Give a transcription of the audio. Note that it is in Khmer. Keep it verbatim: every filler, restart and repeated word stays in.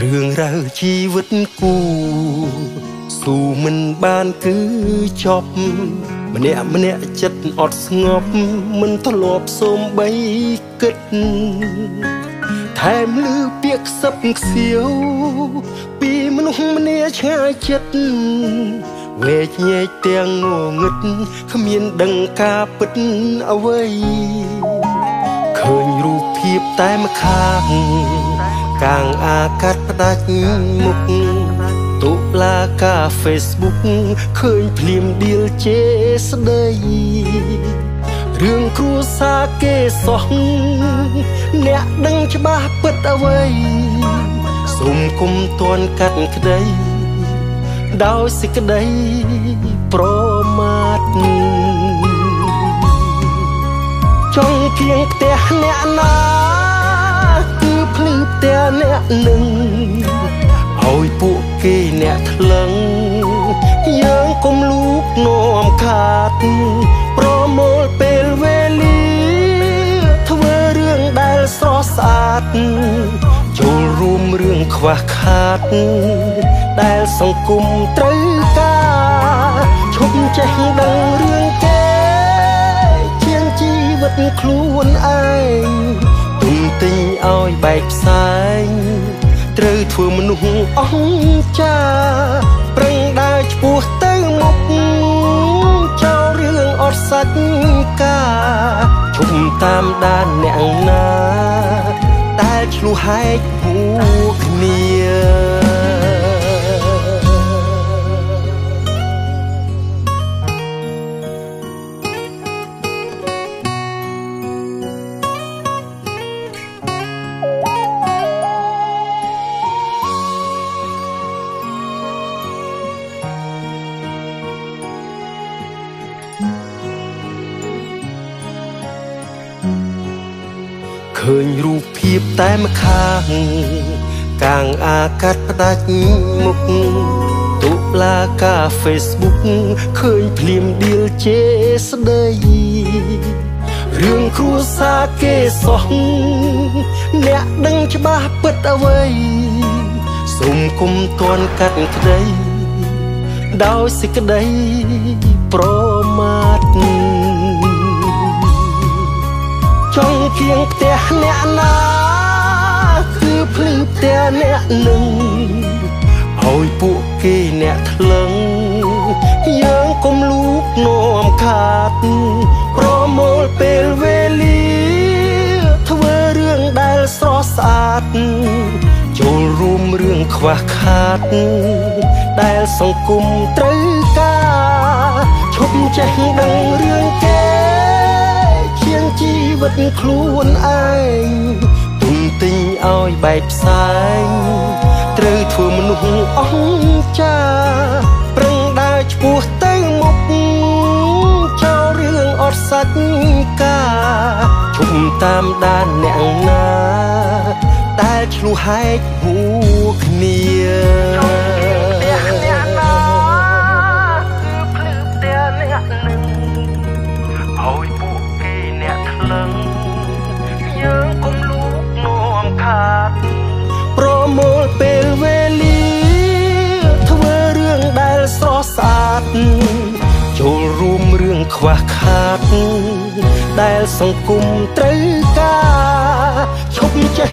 រឿងរ៉ាវជីវិតគូស៊ូមិនបានគឺចប់ម្នាក់ម្នាក់ចិត្តអត់ស្ងប់មិនធ្លាប់សូមបីគិតថែមលឺពាក្យខ្សឹបខ្សៀវពីមនុស្សម្នាឆ្ងាយចិត្តវែកញែកទាំងងងឹតគ្មានដឹងការពិតអ្វីឃើញរូបភាពតែម្ខាងកាងអាកាត់ផ្ដាច់មុខតុលាការ Facebook ឃើញភ្លាមដៀលជេស្ដីរឿងគ្រួសារគេសោះអ្នកដឹងច្បាស់ពិតអ្វីសូមគុំតន់កាត់ក្ដីដោយសេចក្ដីប្រមាថចង់គៀងផ្ទះអ្នកណាគឺភ្លឺផ្ទះអ្នកនឹងឲ្យពួកគេអ្នកថ្លឹងយើងកុំលូកនាំខាតប្រមូលពេលវេលាធ្វើរឿងដែលស្រស់ស្អាតចូលរួមរឿងខ្វះខាតដែលសង្គមត្រូវការឈប់ចេះដឹងរឿងគេជាងជីវិតខ្លួនឯងទុំទិញឲ្យបែកផ្សែងត្រូវធ្វើមនុស្សអង្ចាប្រឹងដើរឆ្ពោះទៅមុខចោលរឿងអត់សាច់ការឈប់តាមដានអ្នកណាដែលឆ្លុះហែកពួកគ្នាឃើញរូបភាពតែម្ខាងកាងអាកាត់ផ្ដាច់មុខតុលាការ Facebook ឃើញភ្លាមដៀលជេស្ដីរឿងគ្រួសារគេសោះអ្នកដឹងច្បាស់ពិតអ្វីសូមគុំតន់កាត់ក្ដីដោយសេចក្ដីប្រមាថចង់គៀងផ្ទះអ្នកណាគឺភ្លឺផ្ទះអ្នកនឹងឲ្យពួកគេអ្នកថ្លឹងយើងកុំលូកនាំខាតប្រមូលពេលវេលាធ្វើរឿងដែលស្រស់ស្អាតចូលរួមរឿងខ្វះខាតដែលសង្គមត្រូវការឈប់ចេះដឹងរឿងគេជាងជីវិតខ្លួនឯងទុំទិញឲ្យបែកផ្សែងត្រូវធ្វើមនុស្សអង្ចាប្រឹងដើរឆ្ពោះទៅមុខចោលរឿងអត់សាច់ការឈប់តាមដានអ្នកណាដែលឆ្លុះហែកពួកគ្នាឲ្យពួកគេអ្នកថ្លឹងយើងកុំលូកនាំខាតប្រមូលពេលវេលាធ្វើរឿងដែលស្រស់ស្អាតចូលរួមរឿងខ្វះខាតដែលសង្គមត្រូវការឈប់ចេះ